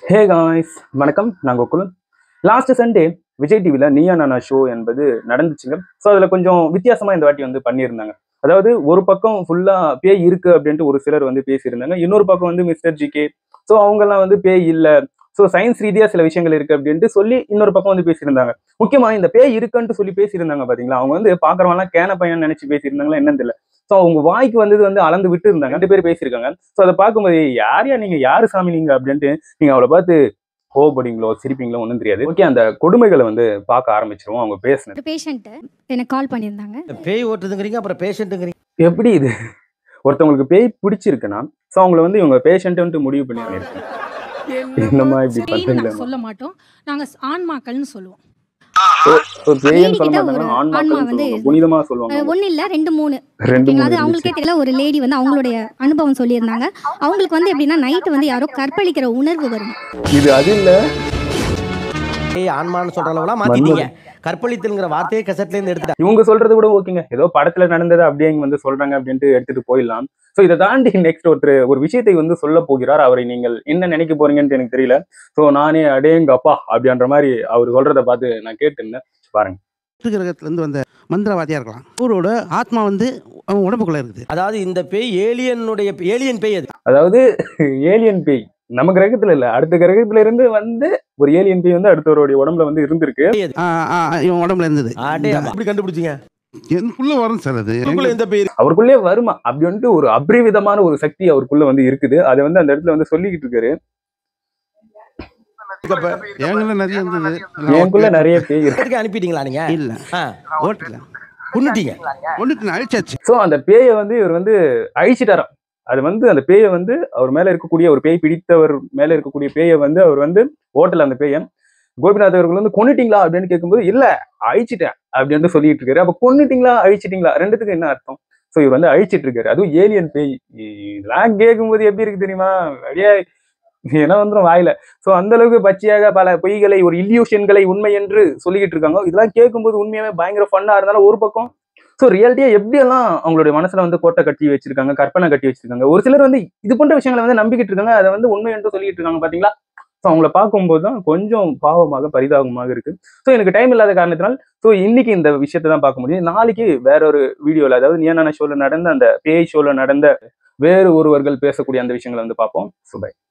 Hey guys, வணக்கம். நான் Gokul. Last Sunday Vijay டிவியில் நீயா நானா ஷோ என்பது நடந்துச்சுங்க. ஸோ அதில் கொஞ்சம் வித்தியாசமாக இந்த வாட்டி வந்து பண்ணியிருந்தாங்க. அதாவது ஒரு பக்கம் ஃபுல்லாக பேய் இருக்கு அப்படின்ட்டு ஒரு சிலர் வந்து பேசியிருந்தாங்க. இன்னொரு பக்கம் வந்து மிஸ்டர் ஜிகே, ஸோ அவங்கெல்லாம் வந்து பேய் இல்லை, ஸோ சயின்ஸ் ரீதியாக சில விஷயங்கள் இருக்கு அப்படின்ட்டு சொல்லி இன்னொரு பக்கம் வந்து பேசியிருந்தாங்க. முக்கியமாக இந்த பேய் இருக்குன்ட்டு சொல்லி பேசியிருந்தாங்க பார்த்தீங்களா, அவங்க வந்து பார்க்குறவங்களாம் கேன பையன் நினைச்சு பேசியிருந்தாங்களா என்னன்னு தெரியல. ஸோ அவங்க வாய்க்கு வந்தது வந்து அளந்து விட்டு இருந்தாங்க. 2 பேர் பேசியிருக்காங்க. ஸோ அதை பார்க்கும்போது யாரையா நீங்க, யாரு சாமி நீங்க அப்படின்ட்டு நீங்க அவளை பார்த்து கோவப்படுவீங்களோ சிரிப்பீங்களோ ஒன்றும் தெரியாது. ஓகே, அந்த கொடுமைகளை வந்து பார்க்க ஆரம்பிச்சிருவோம். அவங்க பேசினது. பேஷண்ட் எனக்கு கால் பண்ணியிருந்தாங்க. பேய் ஓட்டுதுங்கிறீங்க, அப்புறம் பேஷண்ட்டுங்கிறீங்க. எப்படி இது? ஒருத்தவங்களுக்கு பேய் பிடிச்சிருக்குன்னா ஸோ அவங்கள வந்து இவங்க பேஷண்ட்டு முடிவு பண்ணி இருக்காங்க. என்னமா இப்படி பண்றீங்களா? சொல்ல மாட்டோம், நாங்க ஆன்மாக்கள்னு சொல்லுவோம். பேய்ன்னு சொல்ல மாட்டாங்க, ஆன்மாக்கள் சொல்லுவாங்க, புனிதமா சொல்லுவாங்க. ஒன்னு இல்ல 2 3 2 அது அவங்களுக்கே தெரியல. ஒரு லேடி வந்து அவங்களுடைய அனுபவம் சொல்லியிருந்தாங்க. அவங்களுக்கு வந்து எப்படின்னா நைட் வந்து யாரோ கற்பழிக்கிற உணர்வு வரும். இது அது இல்ல, பேய் ஆன்மான்னு சொல்ற அளவுலாம் மாத்திட்டீங்க. கற்பழித்தல்ங்கிற வார்த்தையே கசட்ல இருந்து எடுத்துட்டாங்க. இவங்க சொல்றது கூட ஓகேங்க, ஏதோ படத்துல நடந்தது அப்படியே இங்க வந்து சொல்றாங்க அப்படின்ட்டு எடுத்துட்டு போயிடலாம். ஸோ இதை தாண்டி நெக்ஸ்ட் ஒரு விஷயத்தை வந்து சொல்ல போகிறார். அவரை நீங்கள் என்ன நினைக்க போறீங்கன்னு எனக்கு தெரியல. ஸோ நானே அடேங்கப்பா அப்படின்ற மாதிரி அவர் சொல்றதை பார்த்து நான் கேட்டுருந்தேன். பாருங்க. கிரகத்துல இருந்து வந்த மந்திரவாதியா இருக்கலாம். அவரோட ஆத்மா வந்து அவன் உடம்புக்குள்ள இருக்குது. அதாவது இந்த பேய் ஏலியன் பேய். அது அதாவது ஏலியன் பேய் நம்ம கிரகத்துல இல்ல, அடுத்த கிரகத்துல இருந்து வந்து ஒரு ஏலியன் பேய் வந்து அடுத்தவருடைய உடம்புல வந்து இருந்திருக்கு. இவன் உடம்புல இருந்தது. எப்படி கண்டுபிடிச்சீங்க? எனக்குள்ள வரும் சார் அது. எந்த பேய் அவருக்குள்ளே வருமா அப்படி வந்துட்டு ஒரு அபரிவிதமான ஒரு சக்தி அவருக்குள்ள வந்து இருக்குது. அதை வந்து அந்த இடத்துல வந்து சொல்லிக்கிட்டு இருக்காரு. எனக்குள்ள நிறைய பேய் இருக்கு. அனுப்பிட்டீங்களா நீங்க? இல்ல, ஓட்டல கொன்னுட்டீங்க, அழிச்சாச்சு. ஸோ அந்த பேயை வந்து இவர் வந்து அழிச்சிட்டாராம். அது வந்து அந்த பேயை வந்து அவர் மேல இருக்கக்கூடிய ஒரு பேய் பிடித்தவர் மேல இருக்கக்கூடிய பேயை வந்து அவர் வந்து ஓட்டல. அந்த பேயை கோபிநாத் அவர்கள் வந்து கொன்னுட்டீங்களா அப்படின்னு கேட்கும்போது இல்ல அழிச்சிட்டேன் அப்படின்னு சொல்லிட்டு இருக்காரு. அப்ப கொன்னுட்டீங்களா அழிச்சிட்டீங்களா ரெண்டுத்துக்கும் என்ன அர்த்தம்? ஸோ இவர் வந்து அழிச்சிட்டு இருக்காரு, அதுவும் ஏலியன் பேய். இதெல்லாம் கேட்கும்போது எப்படி இருக்கு தெரியுமா? அப்படியே ஏன்னா வந்துடும் வாயில. ஸோ அந்த அளவுக்கு பச்சையாக பல பொய்களை, ஒரு இல்யூஷன்களை உண்மை என்று சொல்லிக்கிட்டு இருக்காங்க. இதெல்லாம் கேட்கும்போது உண்மையாவே பயங்கர ஃபன்னா இருந்தாலும் ஒரு பக்கம் ஸோ ரியாலிட்டியா எப்படியெல்லாம் அவங்களுடைய மனசுல வந்து கோட்டை கட்டி வச்சிருக்காங்க, கற்பனை கட்டி வச்சிருக்காங்க. ஒரு சிலர் வந்து இது போன்ற விஷயங்களை வந்து நம்பிக்கிட்டு இருக்காங்க, அதை வந்து உண்மை என்று சொல்லிட்டு இருக்காங்க பாத்தீங்களா? ஸோ அவங்கள பார்க்கும்போது தான் கொஞ்சம் பாவமாக பரிதாபமாக இருக்கு. ஸோ எனக்கு டைம் இல்லாத காரணத்தினால் ஸோ இன்னைக்கு இந்த விஷயத்தை தான் பார்க்க முடியும். நாளைக்கு வேற ஒரு வீடியோல, அதாவது நீயா நானா ஷோல நடந்த அந்த பேய் ஷோல நடந்த வேறு ஒருவர்கள் பேசக்கூடிய அந்த விஷயங்களை வந்து பார்ப்போம். So by.